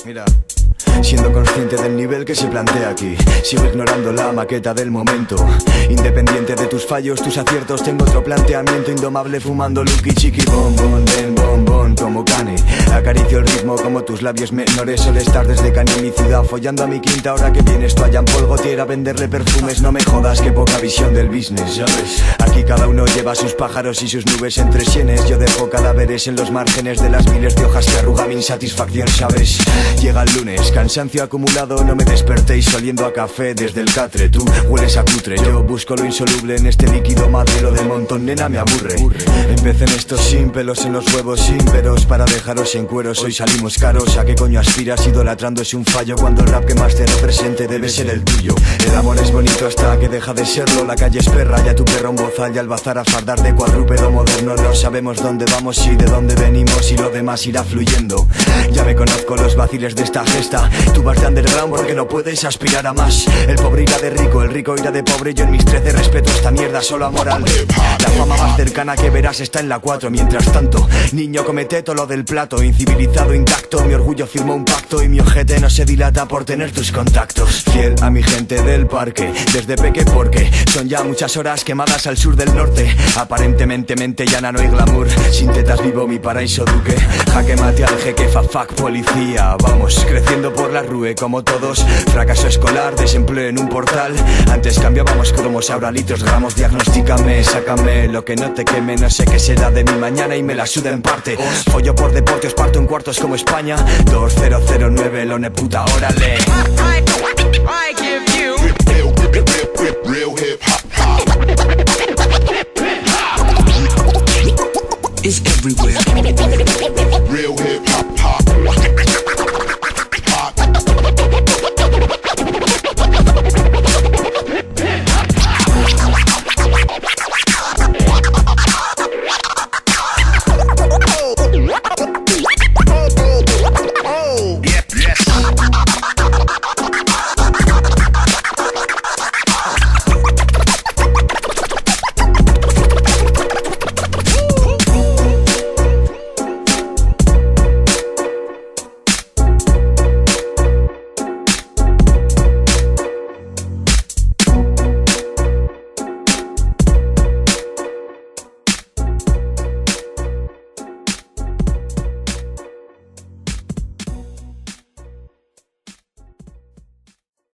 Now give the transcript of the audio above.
Mira, siendo consciente del nivel que se plantea aquí, sigo ignorando la maqueta del momento. Independiente de tus fallos, tus aciertos, tengo otro planteamiento indomable, fumando Lucky Chiqui Bombón, den bombón como cane. Acaricio el ritmo como tus labios menores. Suele estar desde Cani en mi ciudad, follando a mi quinta hora que vienes tú allá en Polgotiera a venderle perfumes. No me jodas, que poca visión del business, ya ves. Aquí cada uno lleva sus pájaros y sus nubes entre sienes. Yo dejo cadáveres en los márgenes de las miles de hojas que arruga mi insatisfacción, ¿sabes? Llega el lunes, cansancio acumulado, no me despertéis oliendo a café desde el catre. Tú hueles a cutre, yo busco lo insoluble en este líquido madre. Lo del montón, nena, me aburre. Empecé en esto sin pelos en los huevos, sin peros, para dejaros en cueros. Hoy salimos caros, ¿a qué coño aspiras? Idolatrando es un fallo cuando el rap que más te represente debe ser el tuyo. El amor es bonito hasta que deja de serlo. La calle es perra, ya tu perro en bozal, y al bazar a fardar de cuadrúpedo moderno. No sabemos dónde vamos y de dónde venimos, y lo demás irá fluyendo. Ya me conozco los vaciles de esta gesta. Tú vas de underground porque no puedes aspirar a más. El pobre irá de rico, el rico irá de pobre. Yo en mis 13 respeto esta mierda solo a moral. La fama más cercana que verás está en la 4. Mientras tanto, niño, comete todo lo del plato. Incivilizado, intacto, mi orgullo firmó un pacto, y mi ojete no se dilata por tener tus contactos. Fiel a mi gente del parque, desde peque porque son ya muchas horas quemadas al sur del norte. Aparentemente mente llana, no hay glamour. Sin tetas vivo mi paraíso duque. Jaque mate al jeque, fuck policía. Vamos creciendo por la rue como todos. Fracaso escolar, desempleo en un portal. Antes cambiábamos cromos, ahora litros, gramos. Diagnostícame, sácame lo que no te queme. No sé qué será de mi mañana y me la suda en parte. Follo por deporte, os parto en cuartos como España. 2009, lone puta, órale. I give you real hip hop.